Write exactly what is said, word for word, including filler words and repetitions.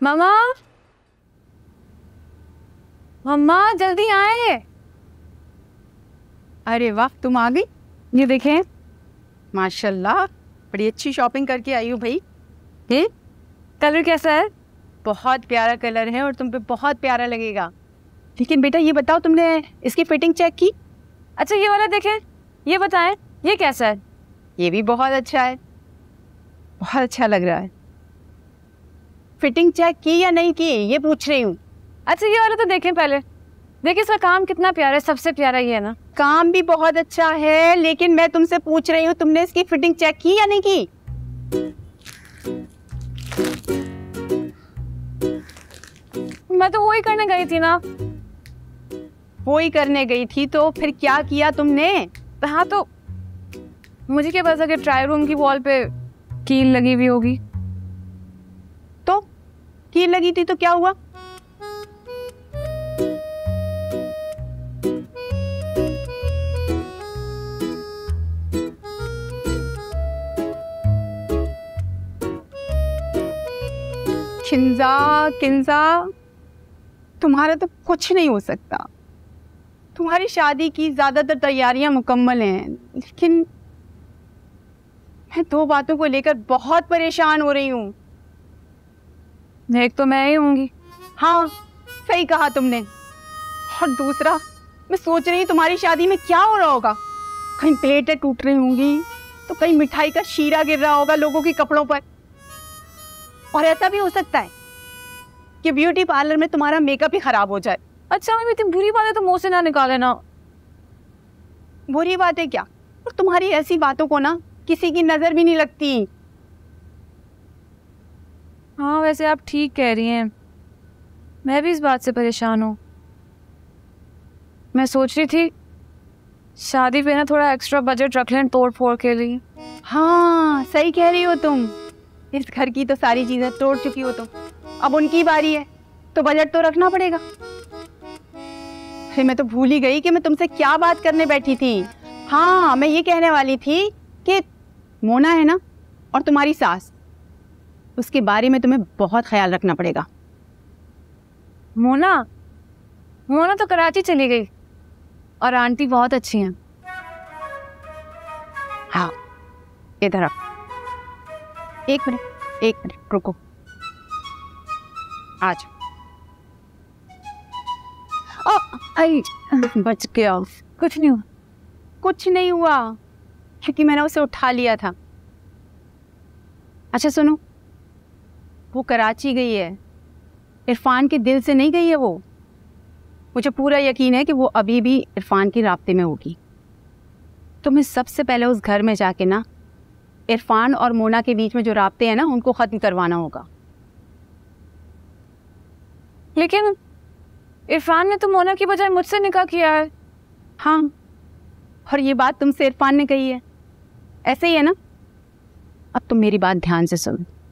मामा, मम्मा जल्दी आए। अरे वाह, तुम आ गई। ये देखें। माशाल्लाह, बड़ी अच्छी शॉपिंग करके आई हो भाई। ये कलर कैसा है? बहुत प्यारा कलर है और तुम पे बहुत प्यारा लगेगा। लेकिन बेटा ये बताओ, तुमने इसकी फिटिंग चेक की? अच्छा ये वाला देखें, ये बताएं ये कैसा है? ये भी बहुत अच्छा है, बहुत अच्छा लग रहा है। फिटिंग चेक की या नहीं की ये पूछ रही हूँ। अच्छा ये वाला तो देखें पहले, देखिए इसका काम कितना प्यारा है, सबसे प्यारा ये है ना। काम भी बहुत अच्छा है, लेकिन मैं तुमसे पूछ रही हूँ तुमने इसकी फिटिंग चेक की या नहीं की? मैं तो वही करने गई थी ना। वो ही करने गई थी तो फिर क्या किया तुमने? हाँ तो मुझे क्या पता कि ट्राई रूम की वॉल पे कील लगी हुई होगी। तो कील लगी थी तो क्या हुआ? किंजा, किंजा, तुम्हारा तो कुछ नहीं हो सकता। तुम्हारी शादी की ज्यादातर तैयारियां मुकम्मल हैं, लेकिन मैं दो बातों को लेकर बहुत परेशान हो रही हूँ। एक तो मैं ही होंगी। हाँ सही कहा तुमने। और दूसरा, मैं सोच रही हूँ तुम्हारी शादी में क्या हो रहा होगा। कहीं प्लेटें टूट रही होंगी, तो कहीं मिठाई का शीरा गिर रहा होगा लोगों के कपड़ों पर। और ऐसा भी हो सकता है कि ब्यूटी पार्लर में तुम्हारा मेकअप ही खराब हो जाए। अच्छा मम्मी, इतनी बुरी बात है तो मुंह से ना निकाले ना। बुरी बात है क्या? और तुम्हारी ऐसी बातों को ना किसी की नजर भी नहीं लगती। हाँ वैसे आप ठीक कह रही हैं, मैं भी इस बात से परेशान हूँ। मैं सोच रही थी शादी पे ना थोड़ा एक्स्ट्रा बजट रख लें तोड़ फोड़ के लिए। हाँ सही कह रही हो तुम। इस घर की तो सारी चीजें तोड़ चुकी हो तुम, अब उनकी बारी है तो बजट तो रखना पड़ेगा। फिर मैं तो भूल ही गई कि मैं तुमसे क्या बात करने बैठी थी। हाँ मैं ये कहने वाली थी कि मोना है ना, और तुम्हारी सास, उसके बारे में तुम्हें बहुत ख्याल रखना पड़ेगा। मोना मोना तो कराची चली गई और आंटी बहुत अच्छी हैं। हाँ इधर आओ, एक मिनट एक मिनट रुको, आज ओ आई बच गया। कुछ नहीं हुआ। कुछ नहीं हुआ क्योंकि मैंने उसे उठा लिया था। अच्छा सुनो, वो कराची गई है, इरफान के दिल से नहीं गई है वो। मुझे पूरा यकीन है कि वो अभी भी इरफान के राब्ते में होगी। तुम्हें सबसे पहले उस घर में जाके ना इरफान और मोना के बीच में जो राब्ते हैं ना उनको ख़त्म करवाना होगा। लेकिन इरफान ने तो मोना की बजाय मुझसे निकाह किया है। हाँ, और ये बात तुमसे इरफान ने कही है, ऐसे ही है ना? अब तुम मेरी बात ध्यान से सुनो।